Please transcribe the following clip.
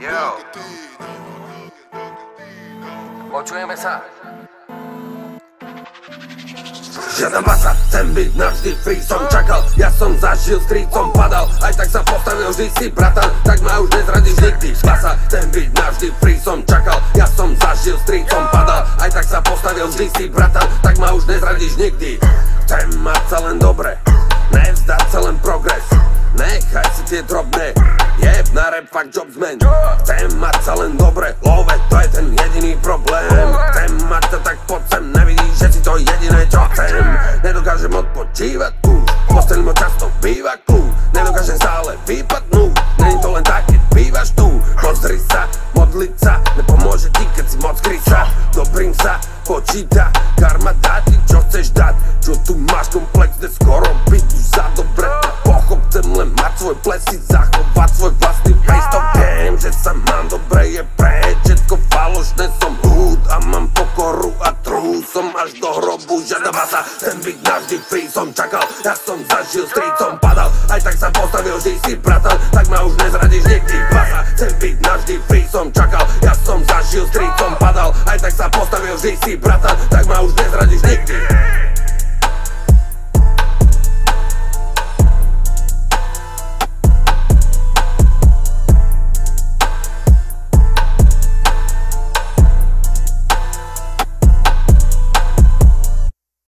Jo. Počujeme sa. Žiadam basa, chcem byť navždy free, som čakal, ja som zažil, strýcom padal, aj tak sa postavil, vždy si bratan, tak ma už nezradíš nikdy. Basa, chcem byť navždy free, som čakal, ja som zažil, strýcom padal, aj tak sa postavil, vždy si bratan, tak ma už nezradíš nikdy. Chcem mať sa len dobre, nevzdať sa len progres, nechaj si tie drobné, jeb na rap, fuck jobsman. Chcem mať sa len dobre, love, to je ten jediný problém. Chcem mať sa tak poď sem, nevidíš, že si to jediné čo chcem. Nedokážem odpočívať už, posteľ mo často býva kľúč. Nedokážem stále vypadnúť, není to len tak, keď bývaš tu. Pozri sa, modliť sa, nepomôže ti, keď si moc krysa. Dobrým sa počíta, karma dá ti, čo chceš dať. Čo tu máš komplexne, skoro byť už za dobre. Pochop, chcem len mať svoj ples, si zachovať svoj vlastný face. To viem, že sa mám dobre, je preč, všetko falošné, som húd a mám pokoru a trú. Som až do hrobu, žiadam basa, chcem byť navždy free, som čakal, ja som zažil, strýcom padal, aj tak sa postavil, vždy si bratan, tak ma už nezradíš nikdy. Basa, chcem byť navždy free, som čakal, ja som zažil, strýcom padal, aj tak sa postavil, vždy si